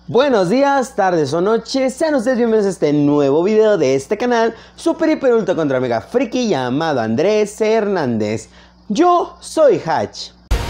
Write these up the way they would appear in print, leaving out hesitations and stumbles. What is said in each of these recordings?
Buenos días, tardes o noches, sean ustedes bienvenidos a este nuevo video de este canal super hiper ultra contra mega friki llamado Andrés Hernández. Yo soy Hatch.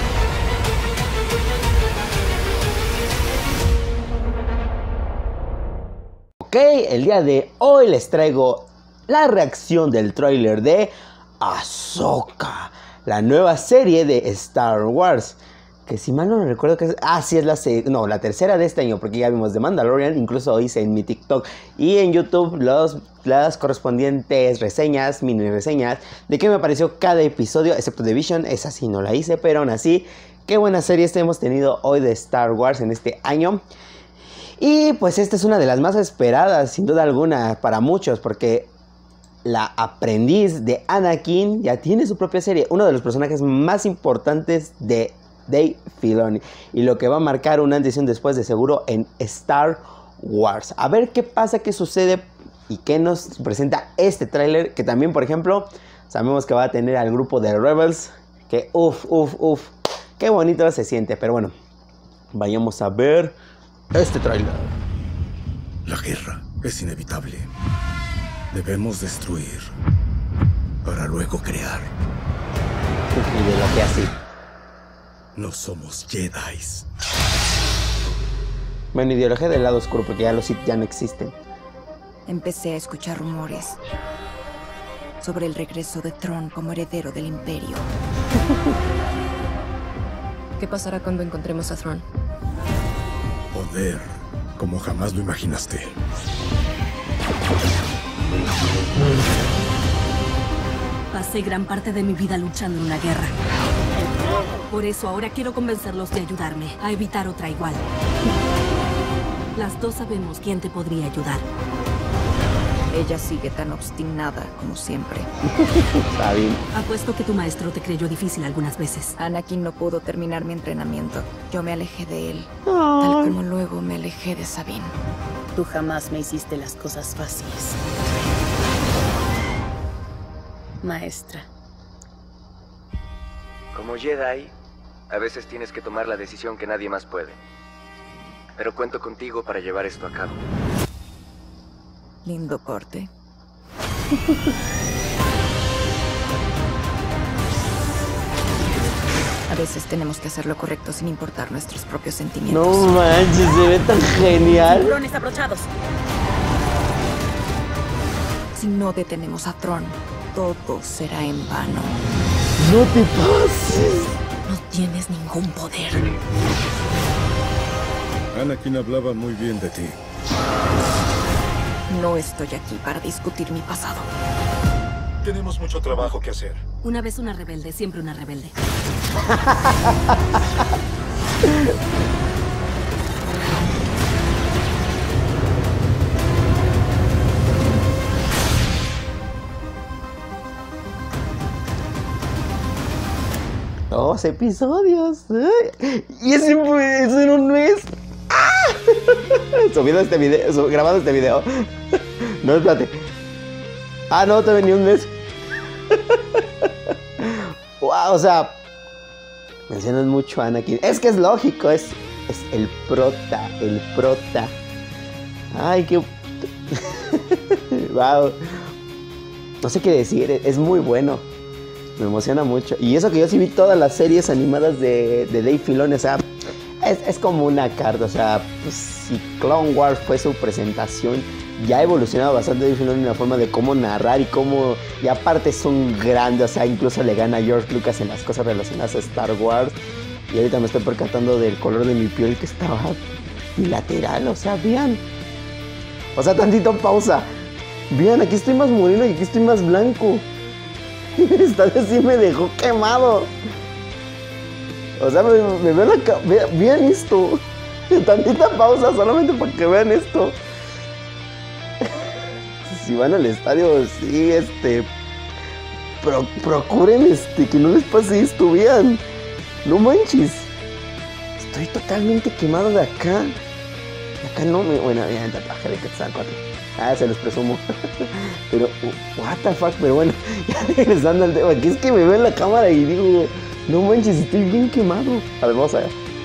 Ok, el día de hoy les traigo la reacción del tráiler de Ahsoka, la nueva serie de Star Wars. Que si mal no me recuerdo que es... sí es la tercera de este año, porque ya vimos The Mandalorian. Incluso hice en mi TikTok y en YouTube las correspondientes reseñas, mini reseñas, de qué me pareció cada episodio, excepto The Vision. Esa sí no la hice, pero aún así, qué buenas series hemos tenido hoy de Star Wars en este año. Y pues esta es una de las más esperadas, sin duda alguna, para muchos, porque la aprendiz de Anakin ya tiene su propia serie. Uno de los personajes más importantes de Dave Filoni, y lo que va a marcar un antes y un después de seguro en Star Wars. A ver qué pasa, qué sucede y qué nos presenta este tráiler, que también, por ejemplo, sabemos que va a tener al grupo de Rebels, que qué bonito se siente. Pero bueno, vayamos a ver este tráiler. La guerra es inevitable. Debemos destruir para luego crear. Y de lo que así. No somos Jedis. Bueno, ideología del lado oscuro, porque ya los Sith ya no existen. Empecé a escuchar rumores sobre el regreso de Thrawn como heredero del Imperio. ¿Qué pasará cuando encontremos a Thrawn? Poder como jamás lo imaginaste. Pasé gran parte de mi vida luchando en una guerra. Por eso ahora quiero convencerlos de ayudarme a evitar otra igual. Las dos sabemos quién te podría ayudar. Ella sigue tan obstinada como siempre. Está bien. Apuesto que tu maestro te creyó difícil algunas veces. Anakin no pudo terminar mi entrenamiento. Yo me alejé de él, tal como luego me alejé de Sabine. Tú jamás me hiciste las cosas fáciles, maestra. Como Jedi, a veces tienes que tomar la decisión que nadie más puede. Pero cuento contigo para llevar esto a cabo. Lindo corte. A veces tenemos que hacer lo correcto sin importar nuestros propios sentimientos. No manches, se ve tan genial. Cinturones abrochados. Si no detenemos a Thrawn, todo será en vano. No te pases. No tienes ningún poder. Anakin hablaba muy bien de ti. No estoy aquí para discutir mi pasado. Tenemos mucho trabajo que hacer. Una vez una rebelde, siempre una rebelde. Dos episodios. Y ese en un mes. Subido este video, grabado este video. No, espérate. No, todavía ni un mes. Wow, o sea, mencionan mucho a Anakin. Es que es lógico, es el prota. Ay, qué... Wow. No sé qué decir, es muy bueno. Me emociona mucho. Y eso que yo sí vi todas las series animadas de Dave Filoni. O sea, es como una carta. O sea, pues, si Clone Wars fue su presentación, ya ha evolucionado bastante Dave Filoni en la forma de cómo narrar y cómo... Y aparte es un grande. O sea, incluso le gana a George Lucas en las cosas relacionadas a Star Wars. Y ahorita me estoy percatando del color de mi piel, que estaba bilateral. O sea, vean. O sea, tantito pausa. Vean, aquí estoy más moreno y aquí estoy más blanco. Esta vez sí me dejó quemado. O sea, me veo la... Vean esto. Tantita pausa solamente para que vean esto. Si van al estadio, sí, procuren que no les pase esto, vean. No manches. Estoy totalmente quemado de acá. Acá no me... Bueno, vean el tatuaje de Quetzalcóatl. Se los presumo. Pero, what the fuck. Pero bueno, ya regresando al tema. Aquí es que me veo en la cámara y digo, no manches, estoy bien quemado. A ver, vamos a ver.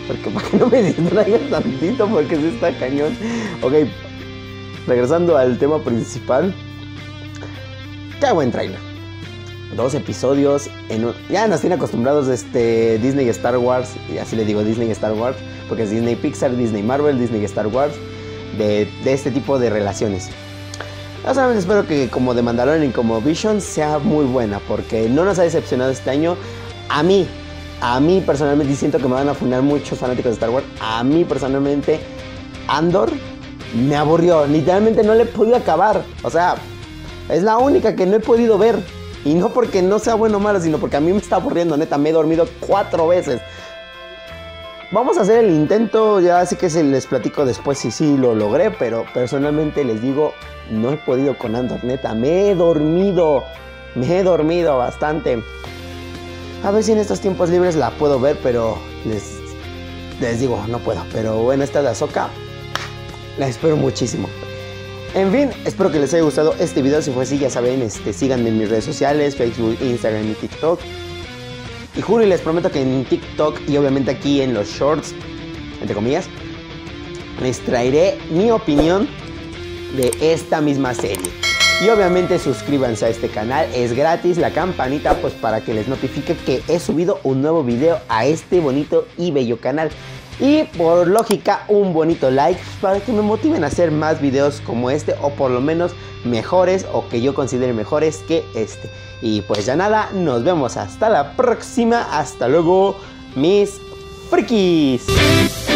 Porque para que no me distraigan tantito, porque sí está cañón. Ok, regresando al tema principal. Qué buen trailer. 2 episodios ya nos tiene acostumbrados Disney Star Wars, y así le digo Disney Star Wars, porque es Disney Pixar, Disney Marvel, Disney Star Wars, de este tipo de relaciones. Yo solamente espero que como The Mandalorian y como Vision sea muy buena, porque no nos ha decepcionado este año. A mí personalmente, y siento que me van a funar muchos fanáticos de Star Wars, a mí personalmente Andor me aburrió, literalmente no le he podido acabar, o sea, es la única que no he podido ver. Y no porque no sea bueno o malo, sino porque a mí me está aburriendo, neta. Me he dormido 4 veces. Vamos a hacer el intento, ya así que se les platico después si sí lo logré. Pero personalmente les digo, no he podido con Andor, neta. Me he dormido bastante. A ver si en estos tiempos libres la puedo ver, pero les digo, no puedo. Pero bueno, esta de Ahsoka la espero muchísimo. En fin, espero que les haya gustado este video. Si fue así, ya saben, síganme en mis redes sociales, Facebook, Instagram y TikTok. Y juro y les prometo que en TikTok y obviamente aquí en los shorts, entre comillas, les traeré mi opinión de esta misma serie. Y obviamente suscríbanse a este canal, es gratis, la campanita pues para que les notifique que he subido un nuevo video a este bonito y bello canal. Y por lógica un bonito like para que me motiven a hacer más videos como este, o por lo menos mejores, o que yo considere mejores que este. Y pues ya nada, nos vemos hasta la próxima. Hasta luego, mis frikis.